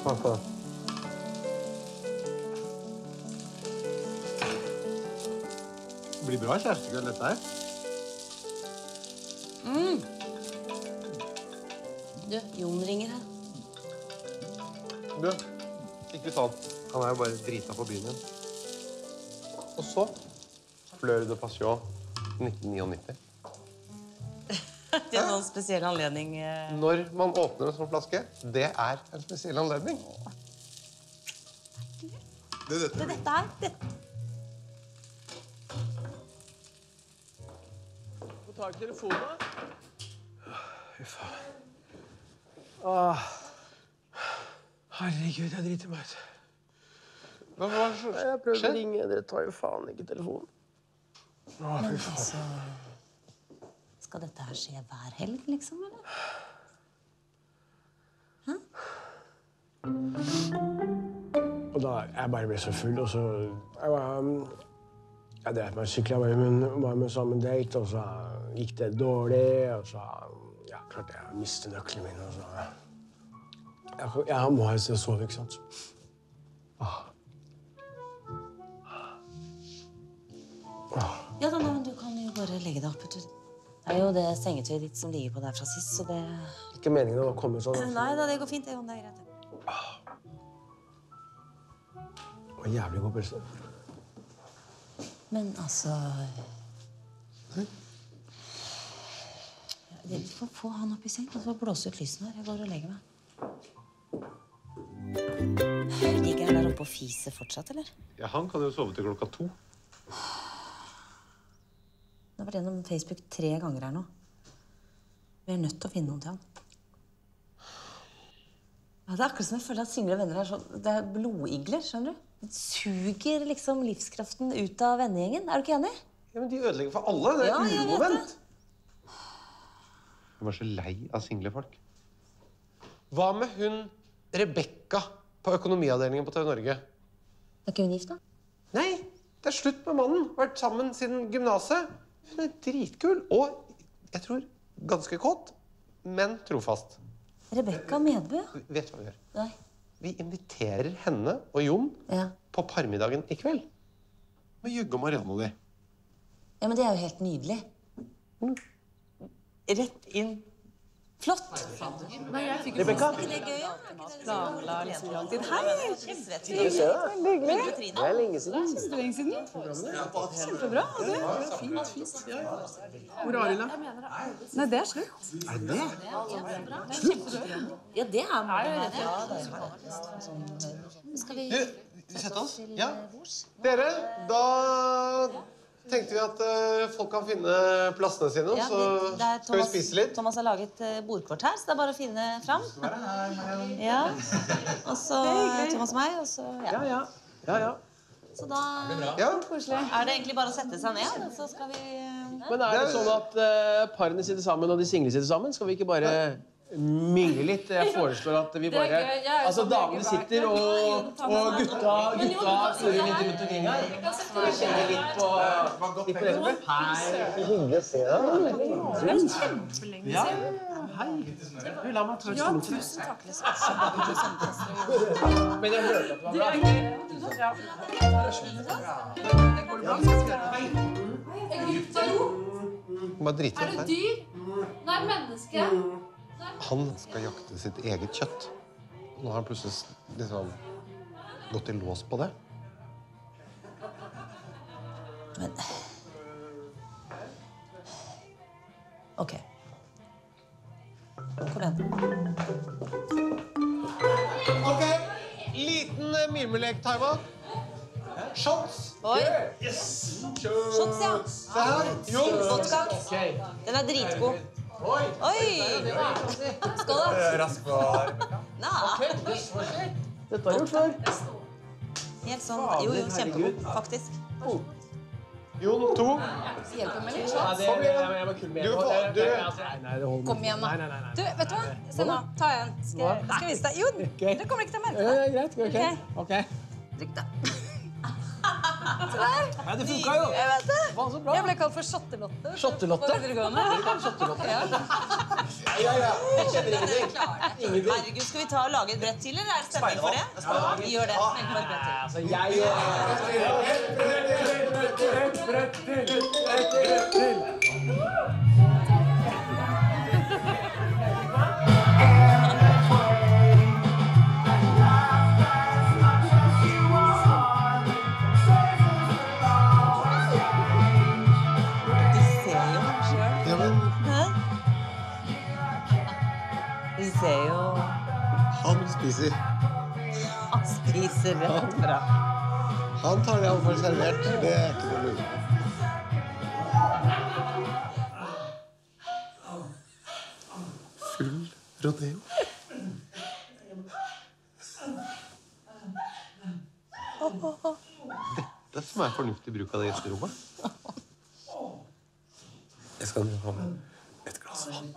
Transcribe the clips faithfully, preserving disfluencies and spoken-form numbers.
Smak på det. Det blir bra kjærestekveld, dette her. Mm. Du, Jon ringer her. Du, ikke sant. Han er jo bare drita på byen igjen. Og så Fleur de Passion nitten nittini. Det er noen spesiell anledning. Når man åpner en sånn flaske, det er en spesiell anledning. Det er dette. Det er dette her. Det. Få ta i telefonen, da. Fy faen. Åh. Herregud, jeg driter meg ut. Hva var det som skjedde? Jeg prøvde å ringe, dere tar jo faen ikke telefonen. Åh, fy faen. Altså, skal dette her skje hver helg, liksom, eller? Hæ? Og da, jeg bare ble så full, og så... Jeg var... Jeg drev meg sykla, var med, var med sammen date, og så gikk det dårlig, og så... Ja, klart jeg mistet nøklene mine, og så... Jeg, jeg må ha et sted å sove, ikke sant? Åh. Åh. Ja, da, men du kan jo bare legge deg opp. Det er jo det sengetøyet ditt som ligger på der fra sist, så det... Ikke meningen å komme sånn. Altså. Nei da, det går fint, det, det er greit. Det var jævlig god pølse. Men altså... Vi får få han opp i seng, og så blåse ut lysene her. Jeg går og legger meg. Ligger han der oppe og fiser fortsatt, eller? Ja, han kan jo sove til klokka to. Jeg har vært gjennom Facebook tre ganger her nå. Vi er nødt til å finne noen til han. Ja, det er akkurat som jeg føler at single venner er sånn... Det er blodigler, skjønner du? De suger liksom livskraften ut av vennegjengen. Er du ikke enig? Ja, men de ødelegger for alle. Det er ja, et uromoment. Jeg, jeg var så lei av single folk. Hva med hun Rebecca på økonomiavdelingen på T V Norge? Er ikke hun gift, da? Nei, det er slutt med mannen. Vært sammen siden gymnaset. Hun er dritkul, og jeg tror ganske kåt, men trofast. Rebecca Medbø? Vet du hva vi gjør? Nei. Vi inviterer henne og Jon ja. på parmiddagen i kveld. Med Jugge og Marianne og de. Ja, men det er jo helt nydelig. Mm. Rett inn. Flott. Nei, jeg fikk jo Rebecca. Det er gøy, ja. Planla liksom lang tid. Hei! Hyggelig. Det er lenge siden. Det er lenge siden. Kjempebra. Og det? Fint, fint. Hvor er Arila? Nei, det er slutt. Er det det? Slutt? Ja, det er det. Ja, det er Skal vi... Du, sette oss? Ja. Dere, da... tenkte vi at uh, folk kan finne plassene sine, ja, så Thomas, skal vi spise litt. Thomas har laget uh, bordkort her, så det er bare å finne fram. Ja. Og så Thomas og meg, og så... Ja, ja. ja, ja. Så da ja. er det egentlig bare å sette seg ned, så skal vi... Men er det sånn at uh, parene sitter sammen og de single sitter sammen? Skal vi ikke bare mingle litt? Jeg foreslår at vi bare... Altså, damene sitter og, og gutta, gutta flyrer litt rundt omkring her. For å kjenne litt på... Litt på det som er. Hei, hyggelig å se deg. Det er kjempelenge ja. siden. Hei. Du, la meg ta en Ja, stund til. tusen takk. Men jeg hørte at det var bra. Bare drite Er du dyr? Nei, menneske. Han skal jakte sitt eget kjøtt. Nå har han plutselig liksom gått i lås på det. Men... Ok. Kom igjen. Ok, liten uh, mimelek-timer. Shots. Oi. Yes. Shots, ja. Se her. Jo. Vodka. Den er dritgod. Oi. Oi. Skål da. Rask for Rebecca. Nei. Dette har jeg gjort før. Helt sånn. Jo, jo, kjempegod, faktisk. Jon, to. Hjelper meg litt. Ja, det, jeg, jeg var kul med. Du, du. Nei, det holder. Kom igjen, da. Nei, nei, nei, nei. Du, vet du hva? Se nå. Ta en. Skal jeg, skal jeg vise deg? Jo, Okay. det kommer ikke til å merke Ja, det. ja, greit. Ok. Ok. Drikk det. Nei, det funka jo. Jeg vet det. Faen, så bra. Jeg ble kalt for Shottelotte. Shottelotte? På videregående. Shottelotte. Ja. Ja, ja. Jeg kjenner ingenting. Ingenting. Herregud, skal vi ta og lage et brett til, eller er det stemning for det? Vi gjør det. Smeng på et brett til. Altså, jeg... Et brett til, et brett til, et brett til. Vi ser jo... Han spiser. Han spiser rett bra. Han tar det han får servert. Det er ikke noe lurt. Full rodeo. Dette som er fornuftig bruk av det gjesterommet. Jeg skal ha med et glass vann.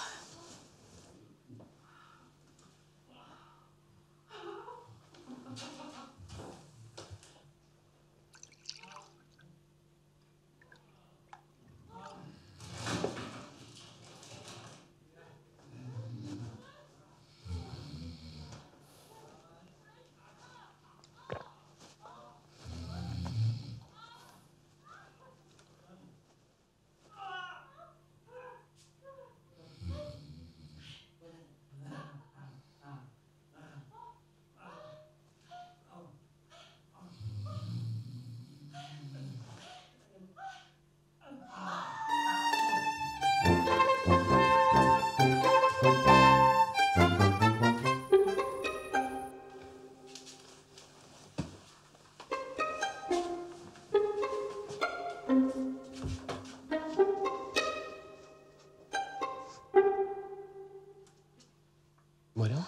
Marian?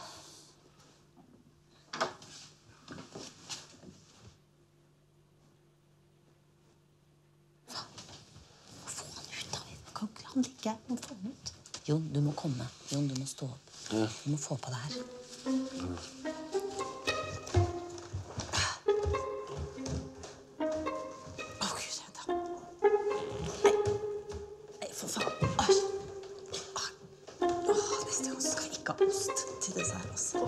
Få han ut da. Kan ikke han ligge her? Må få han ut. Jon, du må komme. Jon, du må stå opp. Du må få på det her. Å, Gud, vent da. Nei. Nei, for faen. Æsj. Åh, neste gang skal vi ikke ha ost til dessert, altså.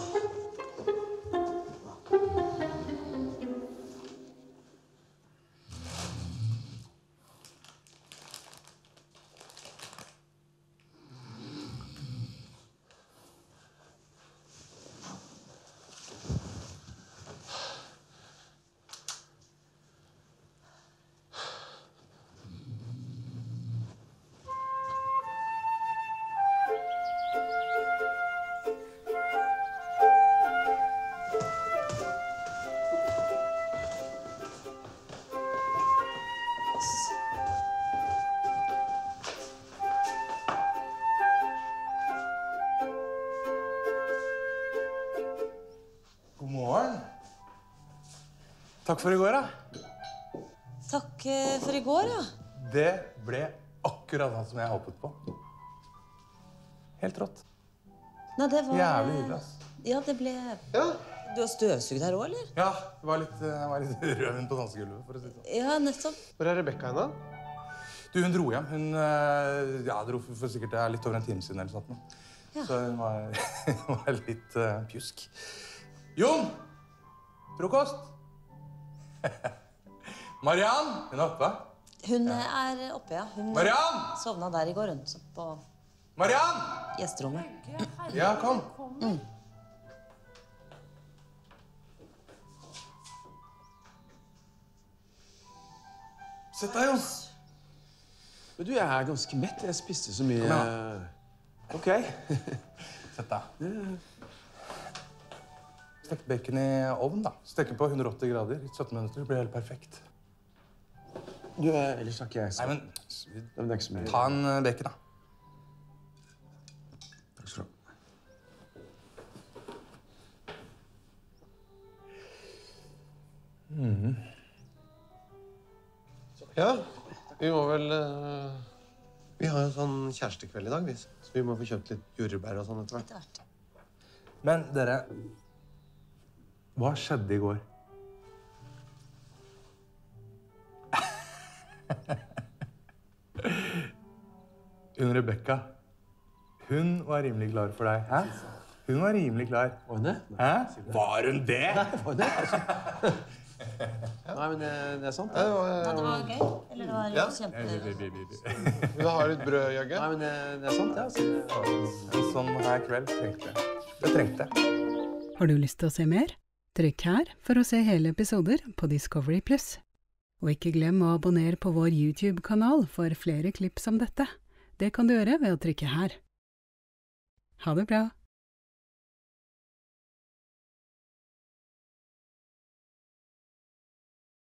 God morgen. Takk for i går, da. Takk eh, for i går, ja. Det ble akkurat sånn som jeg håpet på. Helt rått. Nei, det var... Jævlig hyggelig, ass. Ja, det ble... Ja. Du har støvsugd her også, eller? Ja, det var litt, jeg var litt røven på dansegulvet, for å si det sånn. Ja, nettopp. Hvor er Rebecca henne? Du, hun dro hjem. Hun eh, ja, dro for for sikkert det er litt over en time siden eller sånt. nå. Ja. Så hun var, hun var litt uh, pjusk. Jon! Frokost! Mariann! Hun er oppe. Hun er oppe, ja. Hun Mariann! sovna der i går, hun. Så på Mariann! gjesterommet. Ja, kom. Mm. Sett deg, Jon. Men du, jeg er ganske mett. Jeg spiste så mye... Kom Ok. Sett deg. Stekt bacon i ovnen, da. Stekke på hundre og åtti grader i sytten minutter. Det blir helt perfekt. Du, ellers har ikke jeg Nei, men Nei, men det er ikke så mye. ta en eh, bacon, da. Takk skal du ha. Ja, vi må vel... eh, vi har jo sånn kjærestekveld i dag, vi. Så vi må få kjøpt litt jordbær og sånn etter hvert. Etter hvert. Men dere, hva skjedde i går? Hun Rebecca, hun var rimelig klar for deg. Hæ? Hun var rimelig klar. Var hun det? Hæ? Var hun det? Var hun det? Nei, men det, det er sant. Det var, Ja, det var gøy. Eller det var Ja. kjempe... Vil du ha litt brød, Jørgen? Nei, men det, det er sant, ja. Altså. En sånn her kveld trengte jeg. Det trengte jeg. Har du lyst til å se mer? Trykk her for å se hele episoder på Discovery Plus. Og ikke glem å abonnere på vår YouTube-kanal for flere klipp som dette. Det kan du gjøre ved å trykke her. Ha det bra!